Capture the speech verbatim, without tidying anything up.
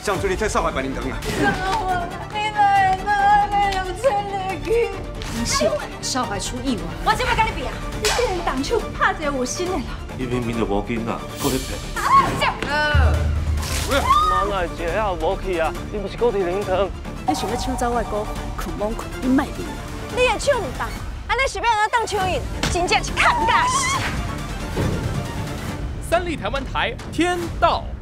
这样做你太伤害别人疼啊！ 你哪会当安尼用钱入去？ 不是少海出意外， 我怎要跟你比啊？你竟然动手拍一个有心的人！ 你明明就无囡仔，搁咧骗。 妈哪会这样无去啊？你不是高铁灵堂？ 你想要抢走我的股份，困懵困，你卖面。 你的手唔重，安尼是要安怎当蚯蚓？真正是看大死！ 三立台湾台天道。